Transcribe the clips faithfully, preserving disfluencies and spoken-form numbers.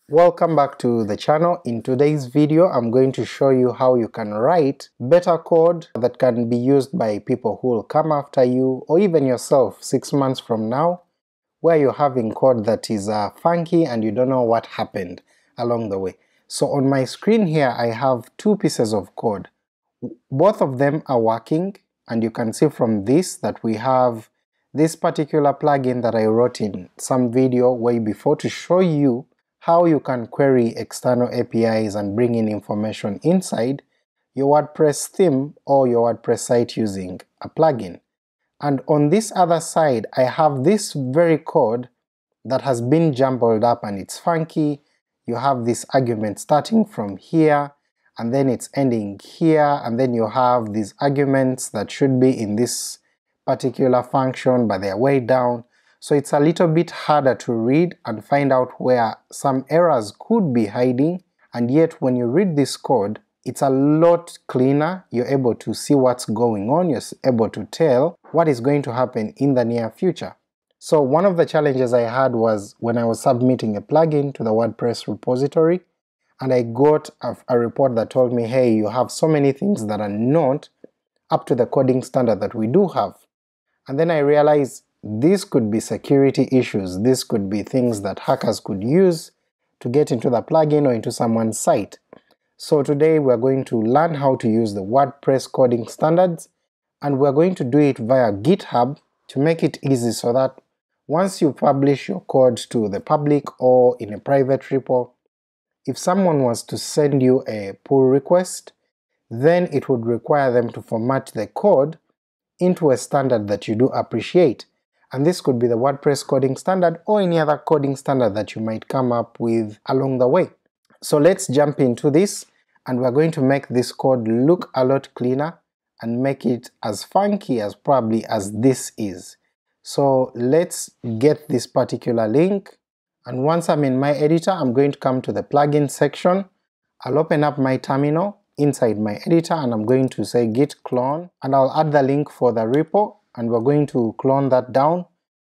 Welcome back to the channel. In today's video I'm going to show you how you can write better code that can be used by people who will come after you or even yourself six months from now, where you're having code that is uh, funky and you don't know what happened along the way. So on my screen here I have two pieces of code. Both of them are working, and you can see from this that we have this particular plugin that I wrote in some video way before to show you how you can query external A P Is and bring in information inside your WordPress theme or your WordPress site using a plugin. And on this other side I have this very code that has been jumbled up and it's funky. You have this argument starting from here, and then it's ending here, and then you have these arguments that should be in this particular function but they're way down. So it's a little bit harder to read and find out where some errors could be hiding, and yet when you read this code it's a lot cleaner. You're able to see what's going on, you're able to tell what is going to happen in the near future. So one of the challenges I had was when I was submitting a plugin to the WordPress repository, and I got a, a report that told me, hey, you have so many things that are not up to the coding standard that we do have. And then I realized these could be security issues, this could be things that hackers could use to get into the plugin or into someone's site. So today we're going to learn how to use the WordPress coding standards, and we're going to do it via GitHub to make it easy so that once you publish your code to the public or in a private repo, if someone was to send you a pull request, then it would require them to format the code into a standard that you do appreciate, and this could be the WordPress coding standard or any other coding standard that you might come up with along the way. So let's jump into this, and we're going to make this code look a lot cleaner and make it as funky as probably as this is. So let's get this particular link, and once I'm in my editor I'm going to come to the plugin section. I'll open up my terminal inside my editor and I'm going to say git clone, and I'll add the link for the repo, and we're going to clone that down,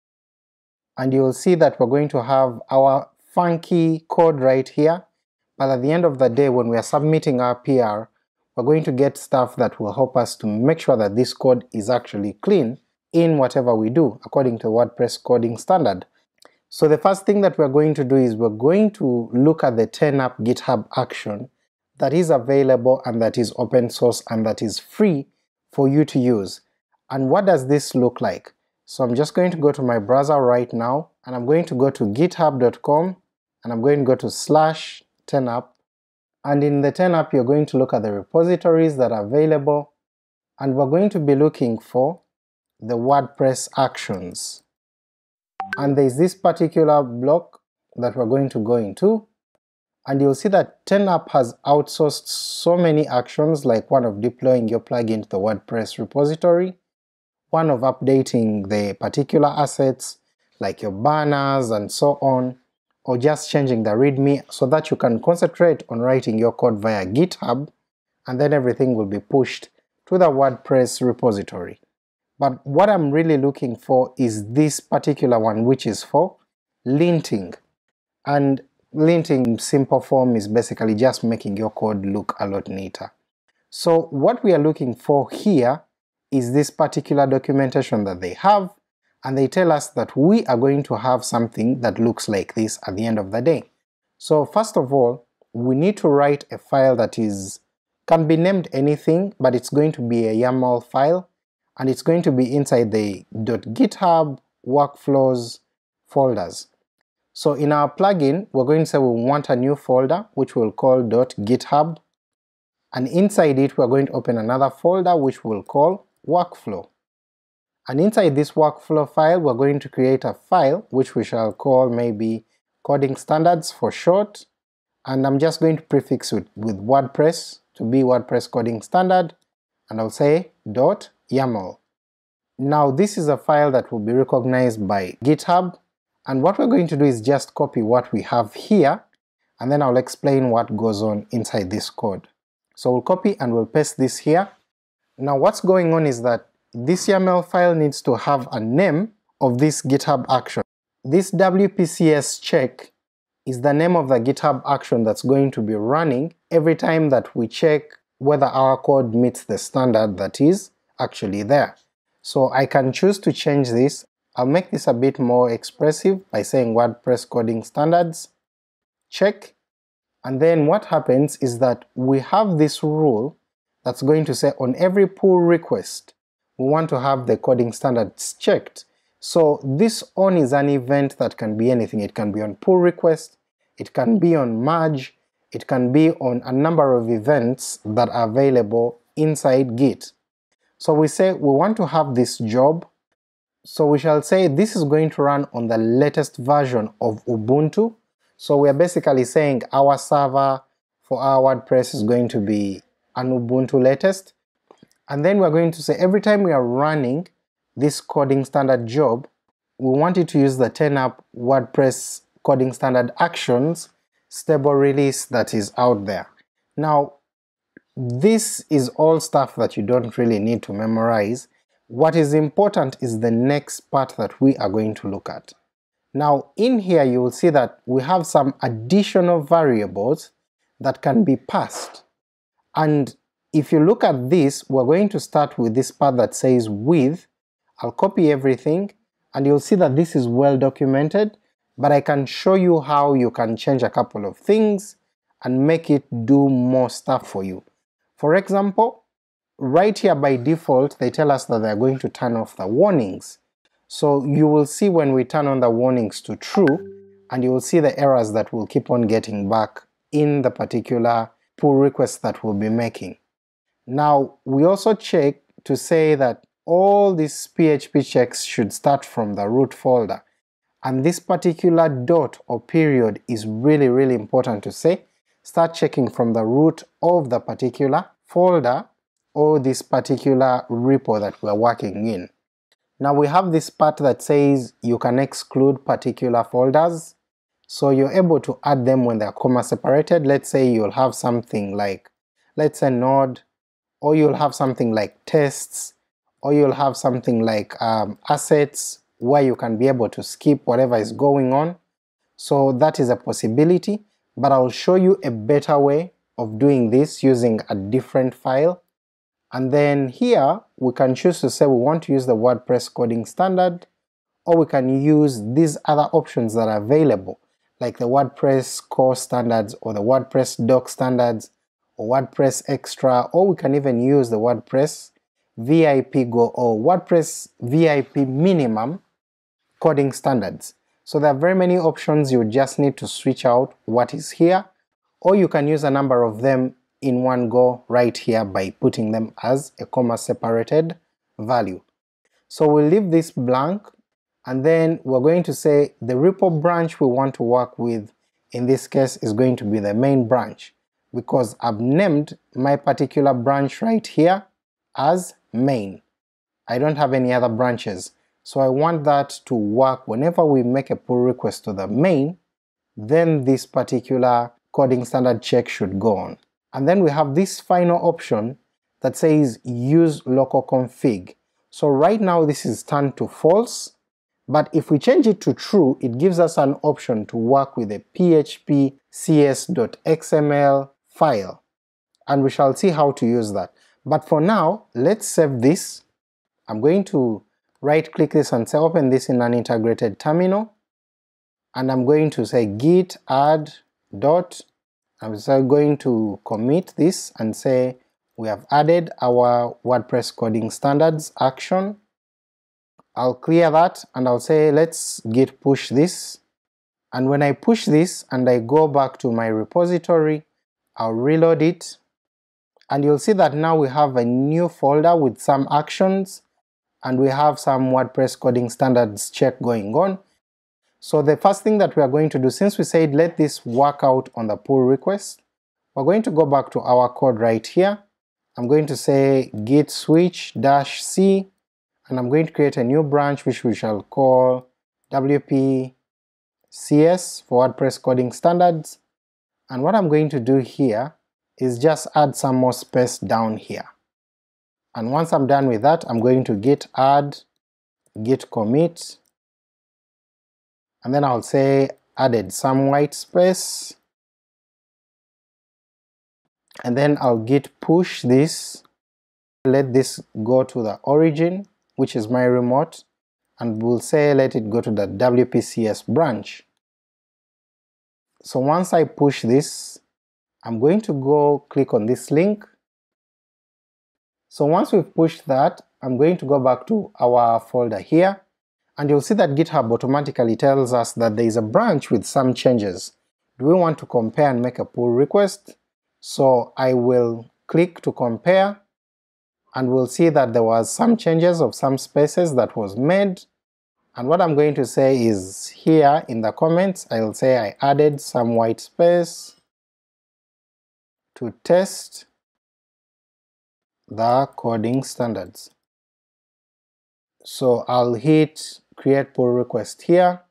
and you'll see that we're going to have our funky code right here, but at the end of the day when we are submitting our P R we're going to get stuff that will help us to make sure that this code is actually clean in whatever we do according to WordPress coding standard. So the first thing that we're going to do is we're going to look at the ten app GitHub action that is available and that is open source and that is free for you to use. And what does this look like? So I'm just going to go to my browser right now, and I'm going to go to github dot com, and I'm going to go to slash ten app, and in the ten app you're going to look at the repositories that are available, and we're going to be looking for the WordPress actions. And there's this particular block that we're going to go into, and you'll see that ten app has outsourced so many actions, like one of deploying your plugin to the WordPress repository, one of updating the particular assets like your banners and so on, or just changing the readme so that you can concentrate on writing your code via GitHub, and then everything will be pushed to the WordPress repository. But what I'm really looking for is this particular one, which is for linting. And linting in simple form is basically just making your code look a lot neater. So what we are looking for here is this particular documentation that they have, and they tell us that we are going to have something that looks like this at the end of the day. So first of all, we need to write a file that is can be named anything, but it's going to be a YAML file, and it's going to be inside the .github workflows folders. So in our plugin we're going to say we want a new folder which we'll call .github, and inside it we're going to open another folder which we'll call workflow, and inside this workflow file we're going to create a file which we shall call maybe coding standards for short, and I'm just going to prefix it with WordPress to be WordPress coding standard, and I'll say .yaml. Now this is a file that will be recognized by GitHub, and what we're going to do is just copy what we have here, and then I'll explain what goes on inside this code. So we'll copy and we'll paste this here. Now what's going on is that this YAML file needs to have a name of this GitHub action. This W P C S check is the name of the GitHub action that's going to be running every time that we check whether our code meets the standard that is actually there. So I can choose to change this. I'll make this a bit more expressive by saying WordPress coding standards, check, and then what happens is that we have this rule that's going to say on every pull request we want to have the coding standards checked. So this on is an event that can be anything. It can be on pull request, it can be on merge, it can be on a number of events that are available inside Git. So we say we want to have this job, so we shall say this is going to run on the latest version of Ubuntu. So we are basically saying our server for our WordPress is going to be an Ubuntu latest, and then we're going to say every time we are running this coding standard job, we want it to use the ten app WordPress coding standard actions stable release that is out there. Now this is all stuff that you don't really need to memorize. What is important is the next part that we are going to look at. Now in here you will see that we have some additional variables that can be passed, and if you look at this, we're going to start with this part that says with. I'll copy everything, and you'll see that this is well documented, but I can show you how you can change a couple of things and make it do more stuff for you. For example, right here by default they tell us that they're going to turn off the warnings. So you will see when we turn on the warnings to true, and you will see the errors that we'll keep on getting back in the particular pull request that we'll be making. Now we also check to say that all these P H P checks should start from the root folder, and this particular dot or period is really really important to say. Start checking from the root of the particular folder or this particular repo that we're working in. Now we have this part that says you can exclude particular folders, so you're able to add them when they're comma separated. Let's say you'll have something like, let's say node, or you'll have something like tests, or you'll have something like um, assets, where you can be able to skip whatever is going on. So that is a possibility, but I'll show you a better way of doing this using a different file. And then here we can choose to say we want to use the WordPress coding standard, or we can use these other options that are available, like the WordPress core standards or the WordPress doc standards or WordPress extra, or we can even use the WordPress V I P Go or WordPress V I P minimum coding standards. So there are very many options. You just need to switch out what is here, or you can use a number of them in one go right here by putting them as a comma separated value. So we'll leave this blank, and then we're going to say the repo branch we want to work with in this case is going to be the main branch, because I've named my particular branch right here as main. I don't have any other branches, so I want that to work whenever we make a pull request to the main, then this particular coding standard check should go on. And then we have this final option that says use local config. So right now this is turned to false, but if we change it to true, it gives us an option to work with a P H P C S dot X M L file, and we shall see how to use that. But for now, let's save this. I'm going to right click this and say open this in an integrated terminal, and I'm going to say git add dot, I'm so going to commit this and say we have added our WordPress coding standards action. I'll clear that and I'll say let's git push this, and when I push this and I go back to my repository, I'll reload it, and you'll see that now we have a new folder with some actions, and we have some WordPress coding standards check going on. So the first thing that we are going to do, since we said let this work out on the pull request, we're going to go back to our code right here. I'm going to say git switch dash c, and I'm going to create a new branch which we shall call W P C S for WordPress coding standards, and what I'm going to do here is just add some more space down here. And once I'm done with that, I'm going to git add, git commit, and then I'll say added some white space, and then I'll git push this, let this go to the origin, which is my remote, and we'll say let it go to the W P C S branch. So once I push this, I'm going to go click on this link. So once we've pushed that, I'm going to go back to our folder here, and you'll see that GitHub automatically tells us that there is a branch with some changes. Do we want to compare and make a pull request? So I will click to compare, and we'll see that there was some changes of some spaces that was made, and what I'm going to say is here in the comments I'll say I added some white space to test the coding standards. So I'll hit create pull request here.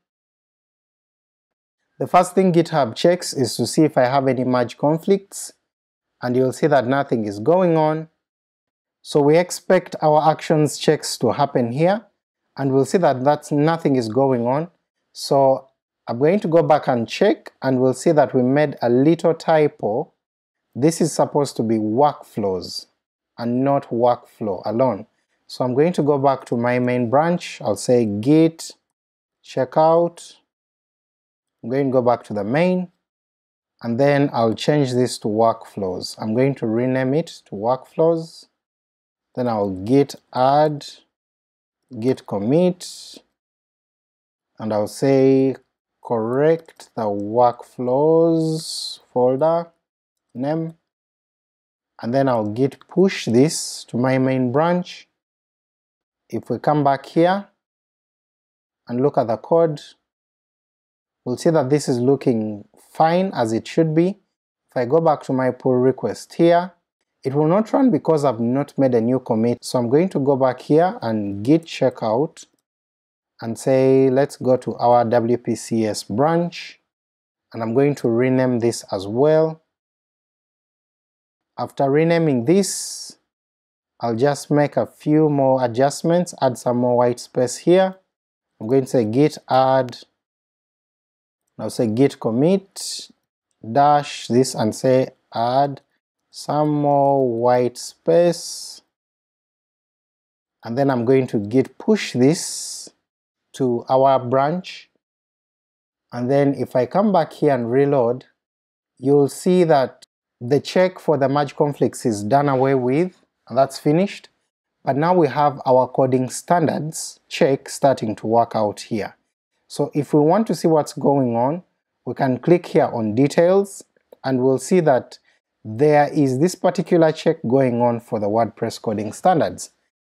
The first thing GitHub checks is to see if I have any merge conflicts, and you'll see that nothing is going on. So we expect our actions checks to happen here, and we'll see that that's nothing is going on. So I'm going to go back and check, and we'll see that we made a little typo. This is supposed to be workflows and not workflow alone. So I'm going to go back to my main branch, I'll say git checkout, I'm going to go back to the main, and then I'll change this to workflows. I'm going to rename it to workflows, then I'll git add, git commit, and I'll say correct the workflows folder name, and then I'll git push this to my main branch. If we come back here and look at the code, we'll see that this is looking fine as it should be. If I go back to my pull request here, it will not run because I've not made a new commit, so I'm going to go back here and git checkout and say let's go to our W P C S branch, and I'm going to rename this as well. After renaming this, I'll just make a few more adjustments, add some more white space here. I'm going to say git add, I'll say git commit, dash this and say add some more white space, and then I'm going to git push this to our branch, and then if I come back here and reload, you'll see that the check for the merge conflicts is done away with, and that's finished, but now we have our coding standards check starting to work out here. So if we want to see what's going on, we can click here on details, and we'll see that there is this particular check going on for the WordPress coding standards.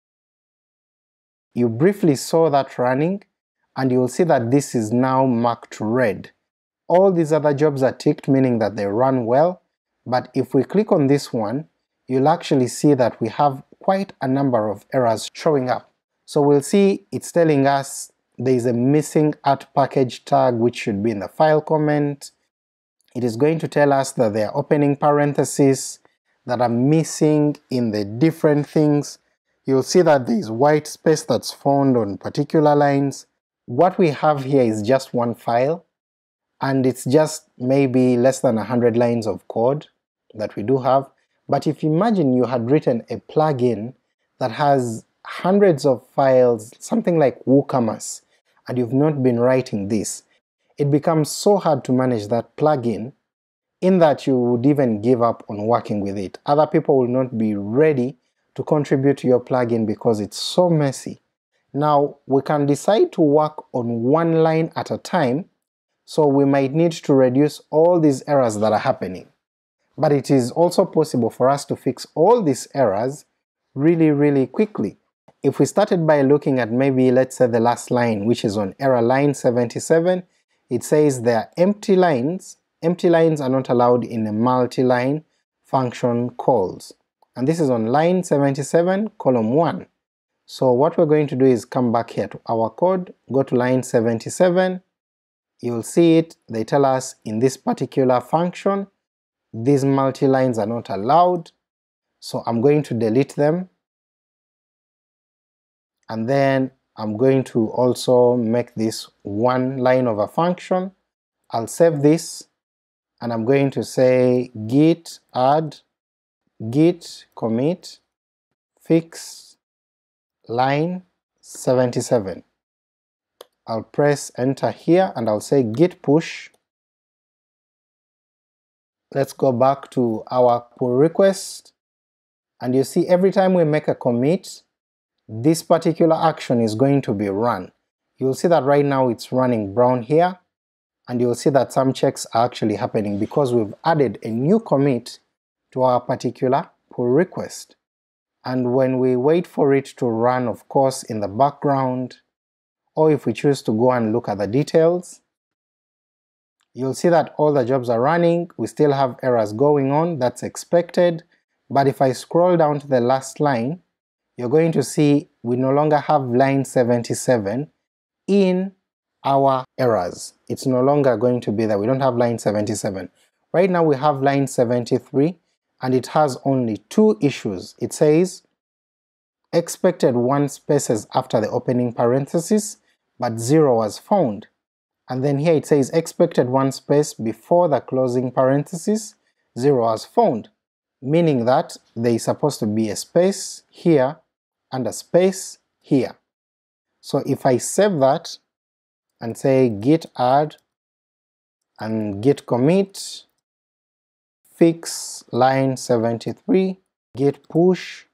You briefly saw that running, and you'll see that this is now marked red. All these other jobs are ticked, meaning that they run well, but if we click on this one, you'll actually see that we have quite a number of errors showing up. So we'll see it's telling us there is a missing at package tag which should be in the file comment. It is going to tell us that there are opening parentheses that are missing in the different things. You'll see that there is white space that's found on particular lines. What we have here is just one file, and it's just maybe less than a hundred lines of code that we do have. But if you imagine you had written a plugin that has hundreds of files, something like WooCommerce, and you've not been writing this, it becomes so hard to manage that plugin in that you would even give up on working with it. Other people will not be ready to contribute to your plugin because it's so messy. Now we can decide to work on one line at a time, so we might need to reduce all these errors that are happening. But it is also possible for us to fix all these errors really really quickly. If we started by looking at maybe let's say the last line, which is on error line seventy-seven, it says there are empty lines. Empty lines are not allowed in a multi-line function calls, and this is on line seventy-seven column one. So what we're going to do is come back here to our code, go to line seventy-seven, you'll see it, they tell us in this particular function these multi-lines are not allowed, so I'm going to delete them, and then I'm going to also make this one line of a function. I'll save this, and I'm going to say git add git commit fix line seventy-seven. I'll press enter here and I'll say git push. Let's go back to our pull request, and you see every time we make a commit, this particular action is going to be run. You'll see that right now it's running brown here, and you'll see that some checks are actually happening because we've added a new commit to our particular pull request. And when we wait for it to run, of course, in the background, or if we choose to go and look at the details, you'll see that all the jobs are running. We still have errors going on, that's expected, but if I scroll down to the last line, you're going to see we no longer have line seventy-seven in our errors. It's no longer going to be there, we don't have line seventy-seven. Right now we have line seventy-three, and it has only two issues. It says expected one spaces after the opening parenthesis, but zero was found. And then here it says expected one space before the closing parenthesis, zero was found, meaning that there is supposed to be a space here and a space here. So if I save that and say git add and git commit fix line seventy-three, git push,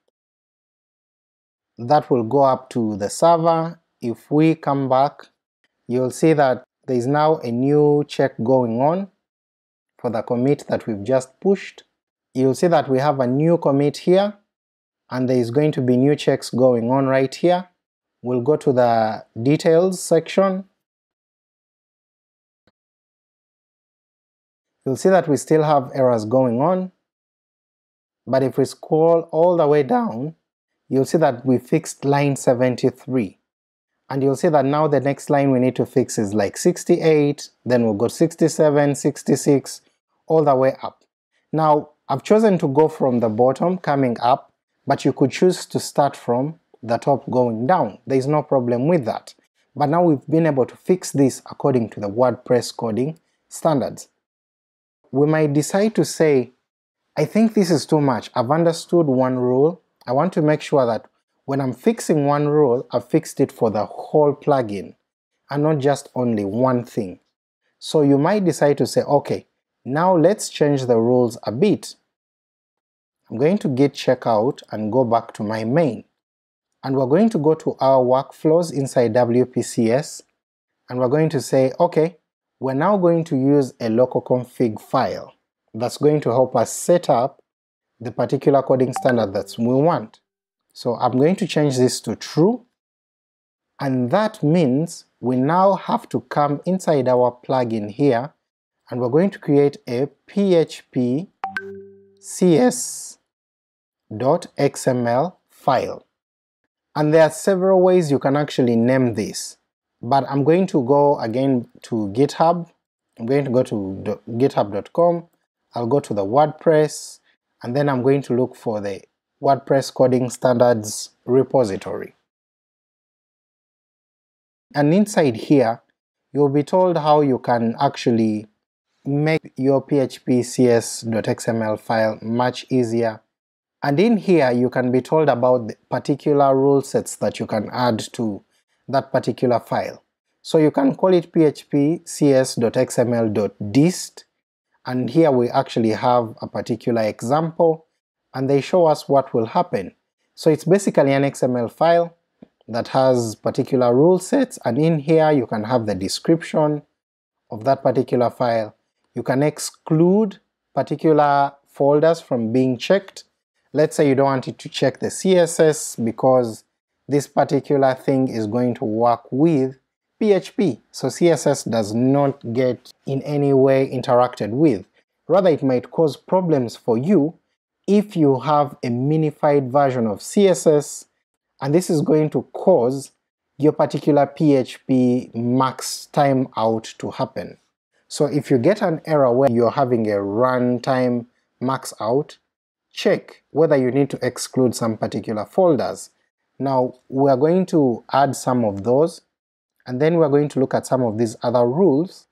that will go up to the server. If we come back, you'll see that there is now a new check going on for the commit that we've just pushed. You'll see that we have a new commit here, and there is going to be new checks going on right here. We'll go to the details section. You'll see that we still have errors going on, but if we scroll all the way down, you'll see that we fixed line seventy-three. And you'll see that now the next line we need to fix is like sixty-eight, then we'll go sixty-seven, sixty-six, all the way up. Now I've chosen to go from the bottom coming up, but you could choose to start from the top going down. There is no problem with that. But now we've been able to fix this according to the WordPress coding standards. We might decide to say, I think this is too much, I've understood one rule, I want to make sure that when I'm fixing one rule, I've fixed it for the whole plugin, and not just only one thing. So you might decide to say, okay, now let's change the rules a bit. I'm going to git checkout and go back to my main, and we're going to go to our workflows inside W P C S, and we're going to say, okay, we're now going to use a local config file that's going to help us set up the particular coding standard that we want. So I'm going to change this to true, and that means we now have to come inside our plugin here, and we're going to create a P H P C S dot X M L file. And there are several ways you can actually name this, but I'm going to go again to GitHub. I'm going to go to github dot com, I'll go to the WordPress, and then I'm going to look for the WordPress coding standards repository. And inside here, you'll be told how you can actually make your P H P C S dot X M L file much easier. And in here you can be told about the particular rule sets that you can add to that particular file. So you can call it P H P C S dot X M L dot dist, and here we actually have a particular example, and they show us what will happen. So it's basically an X M L file that has particular rule sets, and in here you can have the description of that particular file. You can exclude particular folders from being checked. Let's say you don't want it to check the C S S because this particular thing is going to work with P H P, so C S S does not get in any way interacted with. Rather, it might cause problems for you if you have a minified version of C S S, and this is going to cause your particular P H P max timeout to happen. So if you get an error where you're having a runtime max out, check whether you need to exclude some particular folders. Now we are going to add some of those, and then we're going to look at some of these other rules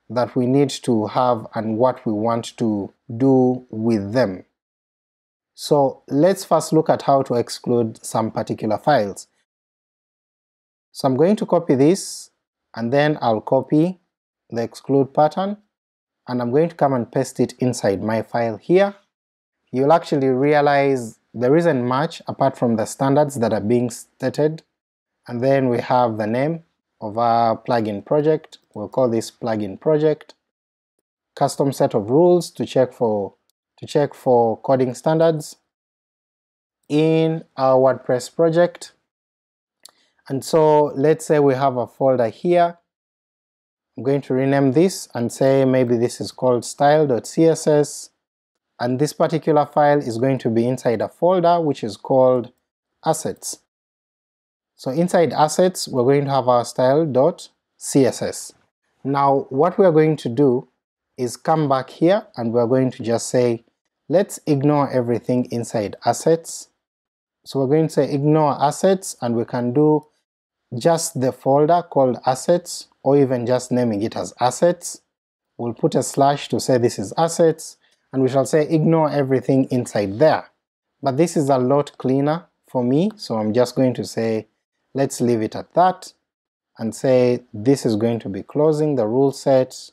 that we need to have and what we want to do with them. So let's first look at how to exclude some particular files. So I'm going to copy this, and then I'll copy the exclude pattern, and I'm going to come and paste it inside my file here. You'll actually realize there isn't much apart from the standards that are being stated, and then we have the name of our plugin project. We'll call this plugin project. Custom set of rules to check for to check for coding standards in our WordPress project. And so let's say we have a folder here. I'm going to rename this and say maybe this is called style.css, and this particular file is going to be inside a folder which is called assets. So inside assets we're going to have our style.css. Now what we are going to do is come back here and we're going to just say let's ignore everything inside assets. So we're going to say ignore assets, and we can do just the folder called assets, or even just naming it as assets. We'll put a slash to say this is assets, and we shall say ignore everything inside there. But this is a lot cleaner for me, so I'm just going to say let's leave it at that, and say this is going to be closing the rule set.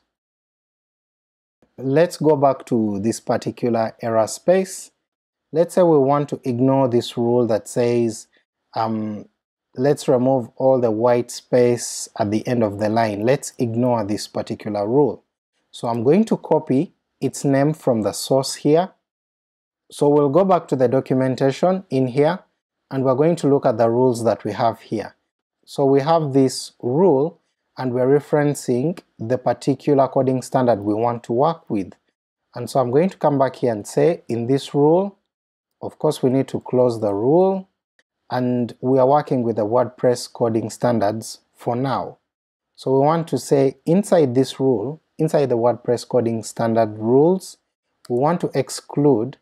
Let's go back to this particular error space. Let's say we want to ignore this rule that says um, let's remove all the white space at the end of the line. Let's ignore this particular rule. So I'm going to copy its name from the source here. So we'll go back to the documentation in here, and we're going to look at the rules that we have here. So we have this rule, and we're referencing the particular coding standard we want to work with. And so I'm going to come back here and say in this rule, of course we need to close the rule, and we are working with the WordPress coding standards for now. So we want to say inside this rule, inside the WordPress coding standard rules, we want to exclude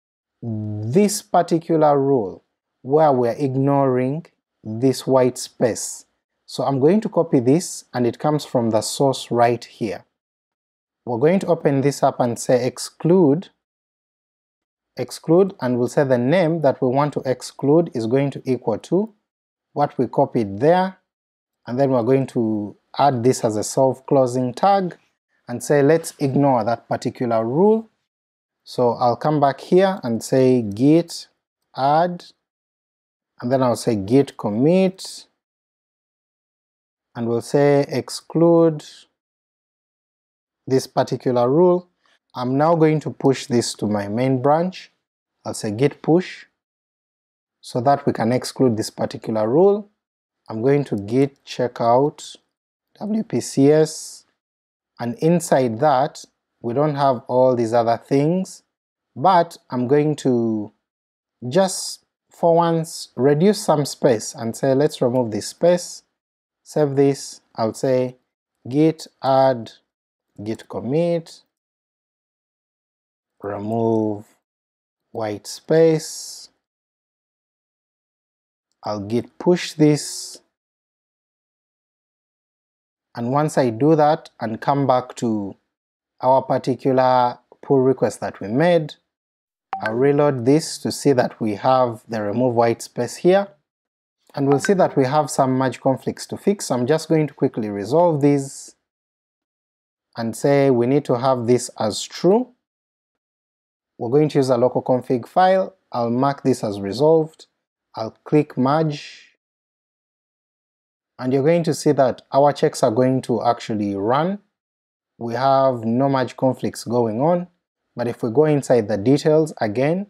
this particular rule where we're ignoring this white space. So I'm going to copy this, and it comes from the source right here. We're going to open this up and say exclude, exclude, and we'll say the name that we want to exclude is going to equal to what we copied there, and then we're going to add this as a self-closing tag and say let's ignore that particular rule. So I'll come back here and say git add, and then I'll say git commit, and we'll say exclude this particular rule. I'm now going to push this to my main branch. I'll say git push so that we can exclude this particular rule. I'm going to git checkout W P C S, and inside that we don't have all these other things, but I'm going to just for once reduce some space and say let's remove this space, save this. I'll say git add git commit, remove white space, I'll git push this, and once I do that and come back to our particular pull request that we made, I'll reload this to see that we have the remove white space here, and we'll see that we have some merge conflicts to fix. So I'm just going to quickly resolve these and say we need to have this as true. We're going to use a local config file. I'll mark this as resolved, I'll click merge, and you're going to see that our checks are going to actually run. We have no merge conflicts going on, but if we go inside the details again,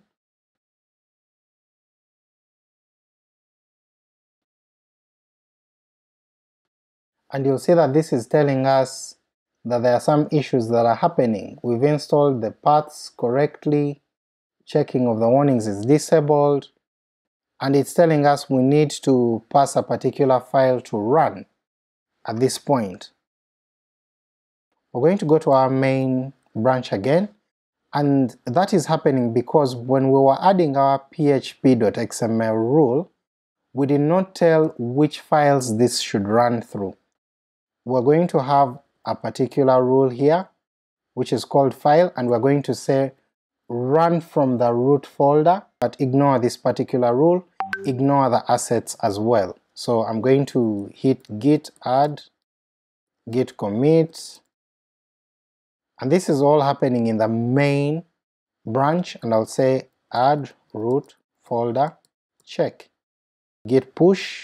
and you'll see that this is telling us that there are some issues that are happening. We've installed the paths correctly, checking of the warnings is disabled, and it's telling us we need to pass a particular file to run at this point. We're going to go to our main branch again, and that is happening because when we were adding our P H P.xml rule, we did not tell which files this should run through. We're going to have a particular rule here, which is called file, and we're going to say run from the root folder, but ignore this particular rule, ignore the assets as well. So I'm going to hit git add, git commit, and this is all happening in the main branch, and I'll say add root folder, check, git push,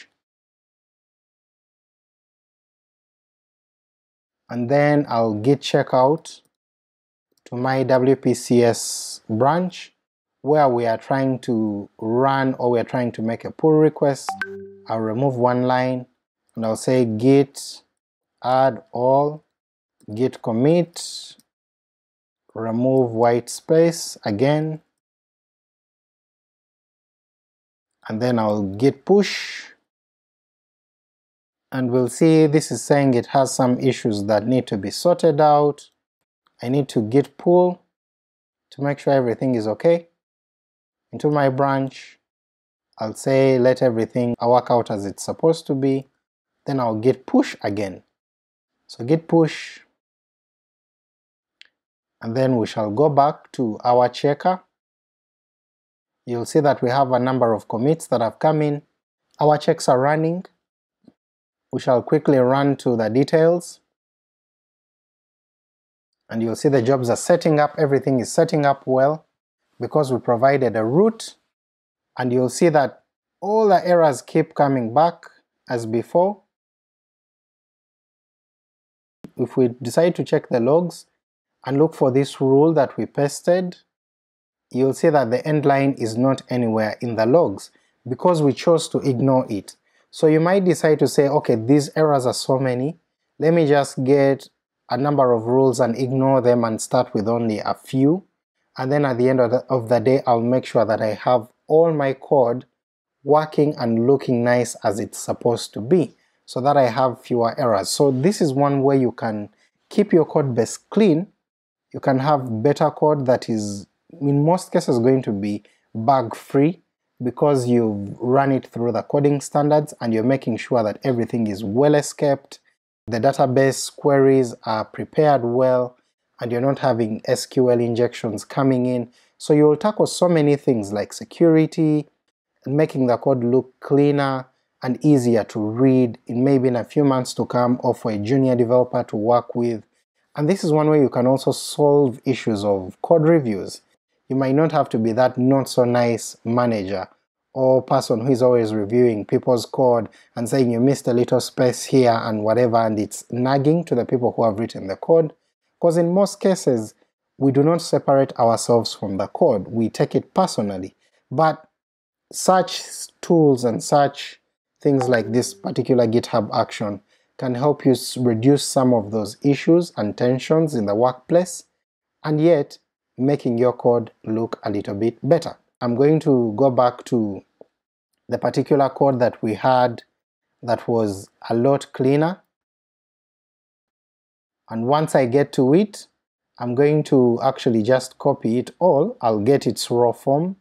and then I'll git checkout to my W P C S branch where we are trying to run or we are trying to make a pull request. I'll remove one line and I'll say git add all, git commit, remove white space again, and then I'll git push, and we'll see this is saying it has some issues that need to be sorted out. I need to git pull to make sure everything is okay. Into my branch, I'll say let everything work out as it's supposed to be, then I'll git push again. So git push, and then we shall go back to our checker. You'll see that we have a number of commits that have come in, our checks are running. We shall quickly run to the details, and you'll see the jobs are setting up, everything is setting up well because we provided a root, and you'll see that all the errors keep coming back as before. If we decide to check the logs and look for this rule that we pasted, you'll see that the end line is not anywhere in the logs because we chose to ignore it. So you might decide to say, okay, these errors are so many, let me just get a number of rules and ignore them and start with only a few, and then at the end of the, of the day I'll make sure that I have all my code working and looking nice as it's supposed to be, so that I have fewer errors. So this is one way you can keep your code base clean. You can have better code that is in most cases going to be bug free because you've run it through the coding standards and you're making sure that everything is well escaped, the database queries are prepared well, and you're not having S Q L injections coming in. So you'll tackle so many things like security, and making the code look cleaner and easier to read in maybe in a few months to come, or for a junior developer to work with. And this is one way you can also solve issues of code reviews. You might not have to be that not so nice manager or person who is always reviewing people's code and saying you missed a little space here and whatever, and it's nagging to the people who have written the code, because in most cases we do not separate ourselves from the code, we take it personally. But such tools and such things like this particular GitHub action can help you reduce some of those issues and tensions in the workplace, and yet making your code look a little bit better. I'm going to go back to the particular code that we had that was a lot cleaner, and once I get to it, I'm going to actually just copy it all. I'll get its raw form,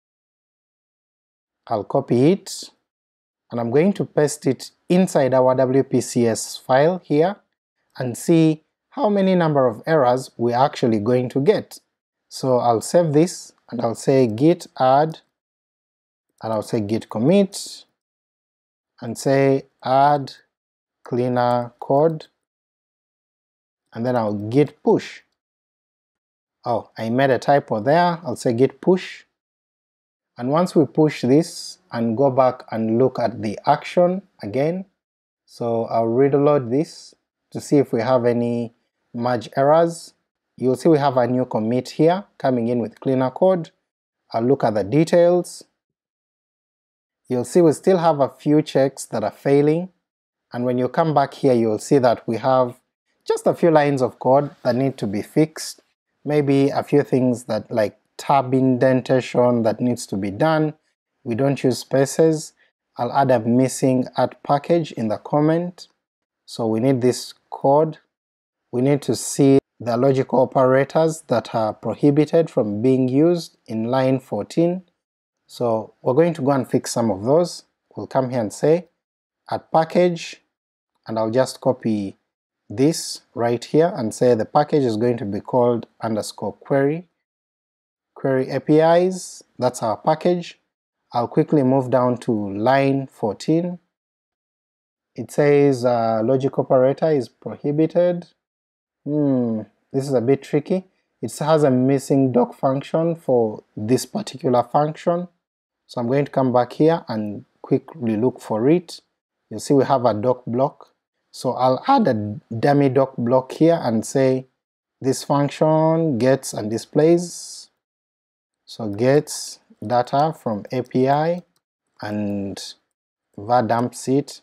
I'll copy it, and I'm going to paste it inside our W P C S file here and see how many number of errors we're actually going to get. So I'll save this and I'll say git add, and I'll say git commit, and say add cleaner code, and then I'll git push. Oh, I made a typo there, I'll say git push, and once we push this and go back and look at the action again, so I'll reload this to see if we have any merge errors. You'll see we have a new commit here coming in with cleaner code. I'll look at the details. You'll see we still have a few checks that are failing, and when you come back here you'll see that we have just a few lines of code that need to be fixed, maybe a few things that like tab indentation that needs to be done. We don't use spaces. I'll add a missing add package in the comment, so we need this code. We need to see the logical operators that are prohibited from being used in line fourteen, so we're going to go and fix some of those. We'll come here and say add package, and I'll just copy this right here and say the package is going to be called underscore query, query A P Is, that's our package. I'll quickly move down to line fourteen. It says uh, logic operator is prohibited. Hmm, this is a bit tricky. It has a missing doc function for this particular function, so I'm going to come back here and quickly look for it. You'll see we have a doc block, so I'll add a dummy doc block here and say this function gets and displays, so gets data from A P I and var dumps it.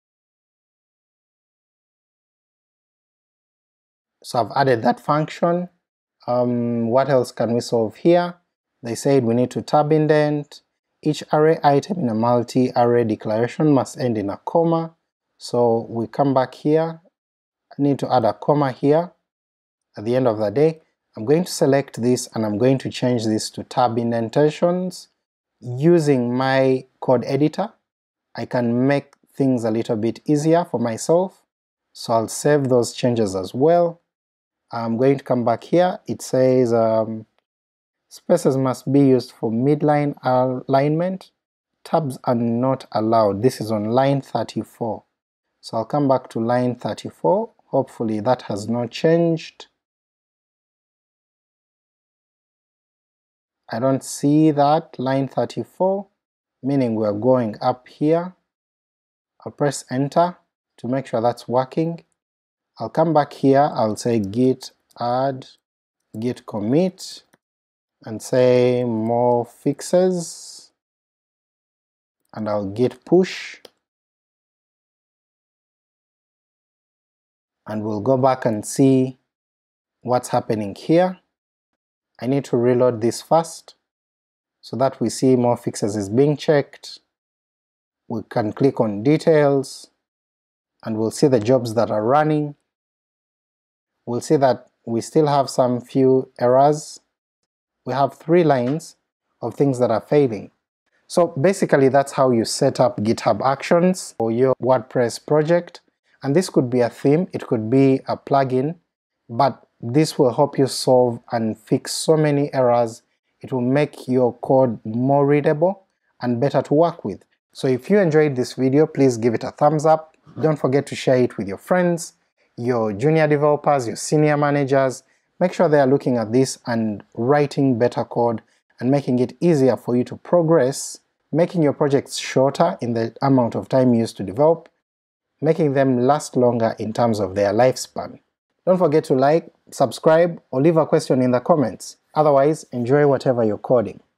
So I've added that function. Um, what else can we solve here? They said we need to tab indent. Each array item in a multi-array declaration must end in a comma, so we come back here, I need to add a comma here. At the end of the day, I'm going to select this and I'm going to change this to tab indentations. Using my code editor, I can make things a little bit easier for myself, so I'll save those changes as well. I'm going to come back here. It says um, spaces must be used for midline alignment, tabs are not allowed. This is on line thirty-four, so I'll come back to line thirty-four, hopefully that has not changed. I don't see that, line thirty-four, meaning we're going up here. I'll press enter to make sure that's working. I'll come back here, I'll say git add, git commit, and say more fixes, and I'll git push, and we'll go back and see what's happening here. I need to reload this first, so that we see more fixes is being checked. We can click on details, and we'll see the jobs that are running. We'll see that we still have some few errors. We have three lines of things that are failing. So basically that's how you set up GitHub Actions for your WordPress project, and this could be a theme, it could be a plugin, but this will help you solve and fix so many errors. It will make your code more readable and better to work with. So if you enjoyed this video, please give it a thumbs up, don't forget to share it with your friends, your junior developers, your senior managers. Make sure they are looking at this and writing better code and making it easier for you to progress, making your projects shorter in the amount of time used to develop, making them last longer in terms of their lifespan. Don't forget to like, subscribe, or leave a question in the comments. Otherwise, enjoy whatever you're coding.